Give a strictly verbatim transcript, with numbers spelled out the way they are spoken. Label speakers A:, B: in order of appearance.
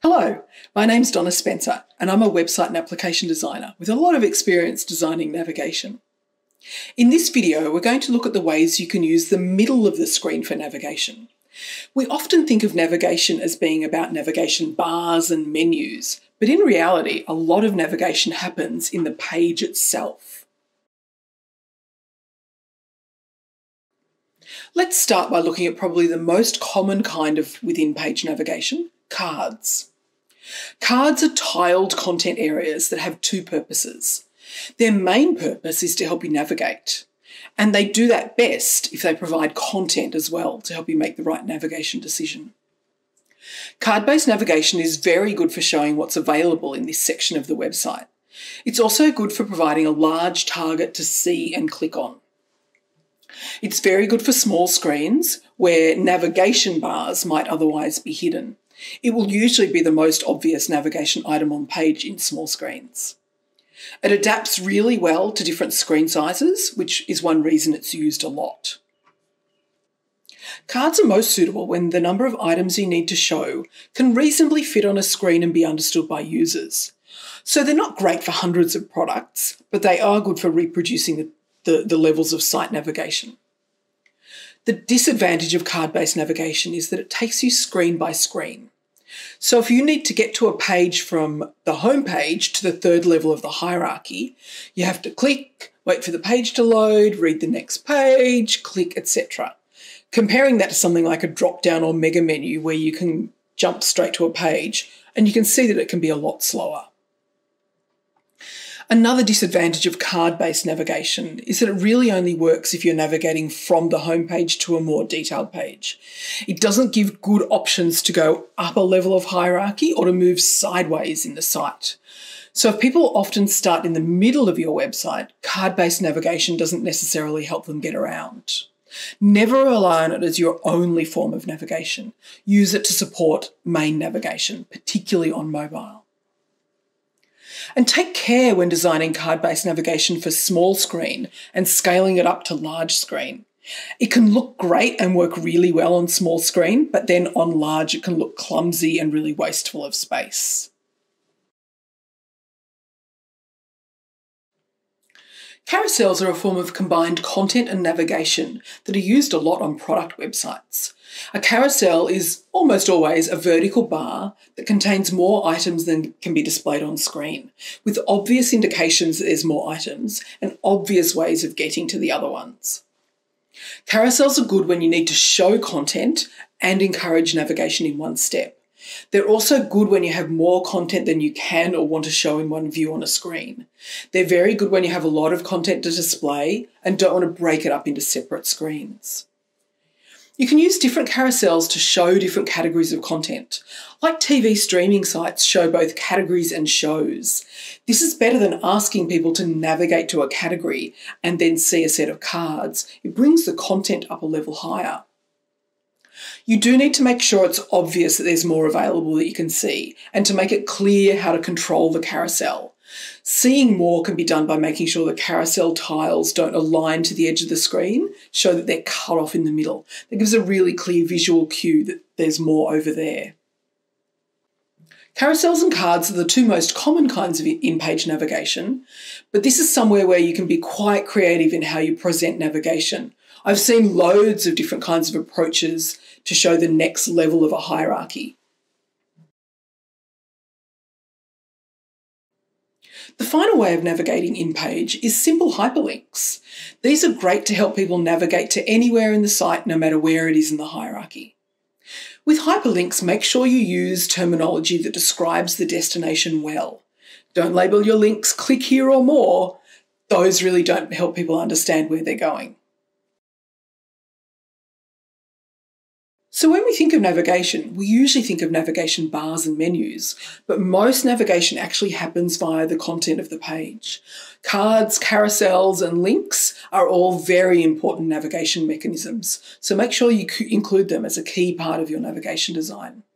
A: Hello, my name's Donna Spencer and I'm a website and application designer with a lot of experience designing navigation. In this video, we're going to look at the ways you can use the middle of the screen for navigation. We often think of navigation as being about navigation bars and menus, but in reality, a lot of navigation happens in the page itself. Let's start by looking at probably the most common kind of within-page navigation, cards. Cards are tiled content areas that have two purposes. Their main purpose is to help you navigate, and they do that best if they provide content as well to help you make the right navigation decision. Card-based navigation is very good for showing what's available in this section of the website. It's also good for providing a large target to see and click on. It's very good for small screens where navigation bars might otherwise be hidden. It will usually be the most obvious navigation item on page in small screens. It adapts really well to different screen sizes, which is one reason it's used a lot. Cards are most suitable when the number of items you need to show can reasonably fit on a screen and be understood by users. So they're not great for hundreds of products, but they are good for reproducing the, the, the levels of site navigation. The disadvantage of card-based navigation is that it takes you screen by screen. So if you need to get to a page from the home page to the third level of the hierarchy, you have to click, wait for the page to load, read the next page, click, et cetera. Comparing that to something like a drop-down or mega menu where you can jump straight to a page, and you can see that it can be a lot slower. Another disadvantage of card-based navigation is that it really only works if you're navigating from the home page to a more detailed page. It doesn't give good options to go up a level of hierarchy or to move sideways in the site. So if people often start in the middle of your website, card-based navigation doesn't necessarily help them get around. Never rely on it as your only form of navigation. Use it to support main navigation, particularly on mobile. And take care when designing card-based navigation for small screen and scaling it up to large screen. It can look great and work really well on small screen, but then on large it can look clumsy and really wasteful of space. Carousels are a form of combined content and navigation that are used a lot on product websites. A carousel is almost always a vertical bar that contains more items than can be displayed on screen, with obvious indications that there's more items and obvious ways of getting to the other ones. Carousels are good when you need to show content and encourage navigation in one step. They're also good when you have more content than you can or want to show in one view on a screen. They're very good when you have a lot of content to display and don't want to break it up into separate screens. You can use different carousels to show different categories of content. Like T V streaming sites show both categories and shows. This is better than asking people to navigate to a category and then see a set of cards. It brings the content up a level higher. You do need to make sure it's obvious that there's more available that you can see and to make it clear how to control the carousel. Seeing more can be done by making sure the carousel tiles don't align to the edge of the screen, show that they're cut off in the middle. That gives a really clear visual cue that there's more over there. Carousels and cards are the two most common kinds of in-page navigation, but this is somewhere where you can be quite creative in how you present navigation. I've seen loads of different kinds of approaches to show the next level of a hierarchy. The final way of navigating in-page is simple hyperlinks. These are great to help people navigate to anywhere in the site, no matter where it is in the hierarchy. With hyperlinks, make sure you use terminology that describes the destination well. Don't label your links "click here" or "more." Those really don't help people understand where they're going. So when we think of navigation, we usually think of navigation bars and menus, but most navigation actually happens via the content of the page. Cards, carousels, and links are all very important navigation mechanisms, so make sure you include them as a key part of your navigation design.